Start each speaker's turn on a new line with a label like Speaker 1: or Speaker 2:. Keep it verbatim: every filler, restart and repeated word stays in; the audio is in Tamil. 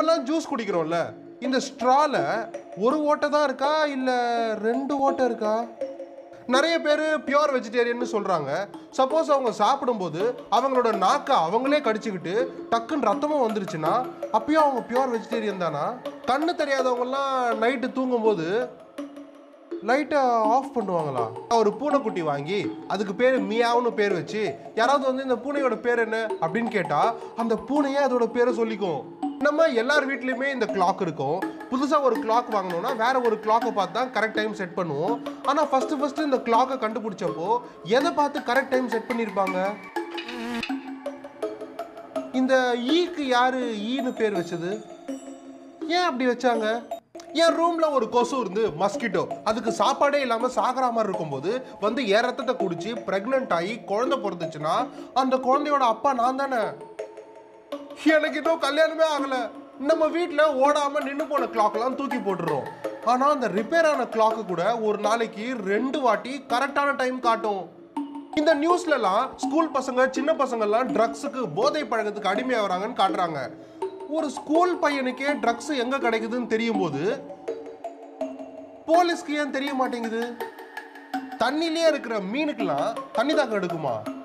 Speaker 1: நம்மலாம் ஜூஸ் குடிக்கிறோம்ல, இந்த ஸ்ட்ரால ஒரு ஓட்டை தான் இருக்கா இல்ல ரெண்டு ஓட்டை இருக்கா? நிறைய பேர் பியூர் வெஜிடேரியன் சொல்றாங்க. சப்போஸ் அவங்க சாப்பிடும்போது அவங்களோட நாக்கை அவங்களே கடிச்சுக்கிட்டு டக்குன்னு ரத்தமும் வந்துருச்சுன்னா அப்பயும் அவங்க பியூர் வெஜிடேரியன் தானா? கண்ணு தெரியாதவங்கலாம் நைட்டு தூங்கும்போது லைட்டை ஆஃப் பண்ணுவாங்களா? ஒரு பூனைக்குட்டி வாங்கி அதுக்கு பேர் மியாவுன்னு பேர் வச்சு யாராவது வந்து இந்த பூனையோட பேர் என்ன அப்படின்னு கேட்டா அந்த பூனையே அதோட பேரை சொல்லிக்கும். நம்ம எல்லார் வீட்லையுமே இந்த கிளாக் இருக்கும். புதுசாக ஒரு கிளாக் வாங்கணும்னா வேற ஒரு கிளாக்கை பார்த்து தான் கரெக்ட் டைம் செட் பண்ணுவோம். ஆனால் ஃபஸ்ட்டு ஃபஸ்ட்டு இந்த கிளாக்கை கண்டுபிடிச்சப்போ எதை பார்த்து கரெக்ட் டைம் செட் பண்ணியிருப்பாங்க? இந்த ஈக்கு யாரு ஈன்னு பேர் வச்சது? ஏன் அப்படி வச்சாங்க? என் ரூம்ல ஒரு கொசு இருந்து மஸ்கிட்டோ அதுக்கு சாப்பாடே இல்லாம சாகர மாதிரி இருக்கும்போது வந்து என் ரத்தத்தை குடிச்சு பிரெக்னென்ட் ஆகி குழந்தை பிறந்துச்சுன்னா அந்த குழந்தையோட அப்பா நான் தானே. எனக்கு இன்னும் கல்யாணமே ஆகல. நம்ம வீட்டில் ஓடாம நின்று போன கிளாக்லாம் தூக்கி போட்டுறோம். ஆனா அந்த ரிப்பேர் ஆன கிளாக்கு கூட ஒரு நாளைக்கு ரெண்டு வாட்டி கரெக்டான டைம் காட்டும். இந்த நியூஸ்லலாம் ஸ்கூல் பசங்க சின்ன பசங்கள்லாம் ட்ரக்ஸுக்கு போதை பழக்கத்துக்கு அடிமையாகிறாங்கன்னு காட்டுறாங்க. ஒரு ஸ்கூல் பையனுக்கே ட்ரக்ஸ் எங்க கிடைக்குதுன்னு தெரியும் போது போலீஸ்க்கு ஏன் தெரிய மாட்டேங்குது? தண்ணிலேயே இருக்கிற மீனுக்கெல்லாம் தண்ணி தாக்கம் எடுக்குமா?